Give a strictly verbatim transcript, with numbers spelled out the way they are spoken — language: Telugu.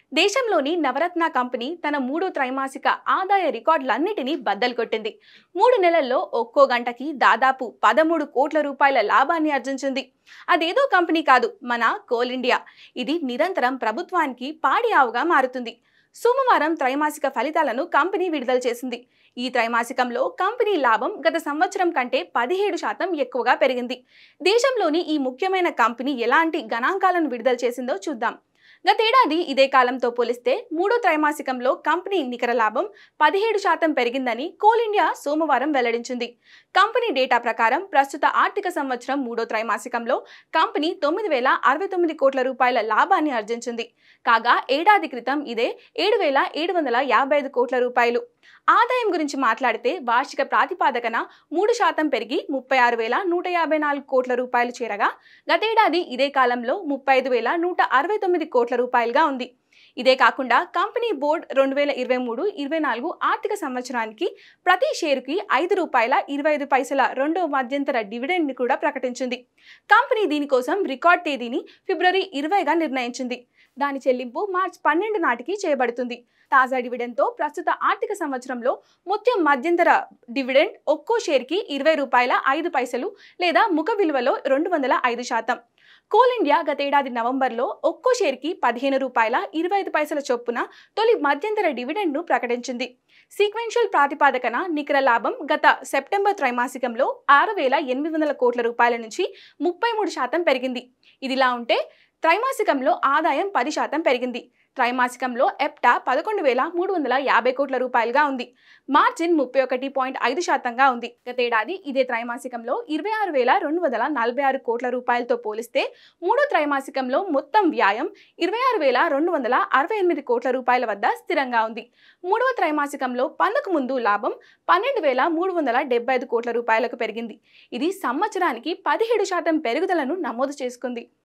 దేశంలోని నవరత్న కంపెనీ తన మూడో త్రైమాసిక ఆదాయ రికార్డులన్నిటినీ బద్దలు కొట్టింది. మూడు నెలల్లో ఒక్కో గంటకి దాదాపు పదమూడు కోట్ల రూపాయల లాభాన్ని ఆర్జించింది. అదేదో కంపెనీ కాదు, మన కోల్ ఇండియా. ఇది నిరంతరం ప్రభుత్వానికి పాడి ఆవుగా మారుతుంది. సోమవారం త్రైమాసిక ఫలితాలను కంపెనీ విడుదల చేసింది. ఈ త్రైమాసికంలో కంపెనీ లాభం గత సంవత్సరం కంటే పదిహేడు శాతం ఎక్కువగా పెరిగింది. దేశంలోని ఈ ముఖ్యమైన కంపెనీ ఎలాంటి గణాంకాలను విడుదల చేసిందో చూద్దాం. గతేడాది ఇదే కాలంతో పోలిస్తే మూడో త్రైమాసికంలో కంపెనీ నికర లాభం పదిహేడు శాతం పెరిగిందని కోల్ ఇండియా సోమవారం వెల్లడించింది. కంపెనీ డేటా ప్రకారం ప్రస్తుత ఆర్థిక సంవత్సరం మూడో త్రైమాసికంలో కంపెనీ తొమ్మిది వేల అరవై తొమ్మిది కోట్ల రూపాయల లాభాన్ని ఆర్జించింది. కాగా ఏడాది క్రితం ఇదే ఏడు వేల ఏడు వందల యాభై ఐదు కోట్ల రూపాయలు. ఆదాయం గురించి మాట్లాడితే వార్షిక ప్రాతిపాదకన మూడు శాతం పెరిగి ముప్పై ఆరు వేల నూట యాభై నాలుగు కోట్ల రూపాయలు చేరగా గతేడాది ఇదే కాలంలో ముప్పై ఐదు వేల నూట అరవై తొమ్మిది కోట్ల రూపాయలుగా ఉంది. ఇదే కాకుండా కంపెనీ బోర్డు రెండు వేల ఇరవై మూడు ఇరవై నాలుగు ఆర్థిక సంవత్సరానికి ప్రతి షేరుకి ఐదు రూపాయల ఇరవై ఐదు పైసల రెండో మధ్యంతర డివిడెండ్ని కూడా ప్రకటించింది. కంపెనీ దీనికోసం రికార్డ్ తేదీని ఫిబ్రవరి ఇరవైగా నిర్ణయించింది. దాని చెల్లింపు మార్చి పన్నెండు నాటికి చేయబడుతుంది. తాజా డివిడెండ్తో ప్రస్తుత ఆర్థిక సంవత్సరంలో మొత్తం మధ్యంతర డివిడెండ్ ఒక్కో షేర్కి ఇరవై రూపాయల ఐదు పైసలు లేదా ముఖ విలువలో రెండు వందల ఐదు శాతం. కోల్ ఇండియా గతేడాది నవంబర్లో ఒక్కో షేర్కి పదిహేను రూపాయల ఇరవై ఐదు పైసల చొప్పున తొలి మధ్యంతర డివిడెండ్ను ప్రకటించింది. సీక్వెన్షియల్ ప్రాతిపాదకన నికర లాభం గత సెప్టెంబర్ త్రైమాసికంలో ఆరు వేల ఎనిమిది వందల కోట్ల రూపాయల నుంచి ముప్పై మూడు శాతం పెరిగింది. ఇదిలా ఉంటే త్రైమాసికంలో ఆదాయం పది శాతం పెరిగింది. త్రైమాసికంలో ఎప్టా పదకొండు వేల మూడు వందల యాభై కోట్ల రూపాయలుగా ఉంది. మార్జిన్ ముప్పై ఒకటి పాయింట్ ఐదు శాతంగా ఉంది. గతేడాది ఇదే త్రైమాసికంలో ఇరవై ఆరు వేల రెండు వందల నలభై ఆరు కోట్ల రూపాయలతో పోలిస్తే మూడో త్రైమాసికంలో మొత్తం వ్యాయం ఇరవై ఆరు వేల రెండు వందల అరవై ఎనిమిది కోట్ల రూపాయల వద్ద స్థిరంగా ఉంది. మూడవ త్రైమాసికంలో పన్నుకు ముందు లాభం పన్నెండు వేల మూడు వందల డెబ్బై ఐదు కోట్ల రూపాయలకు పెరిగింది. ఇది సంవత్సరానికి పదిహేడు శాతం పెరుగుదలను నమోదు చేసుకుంది.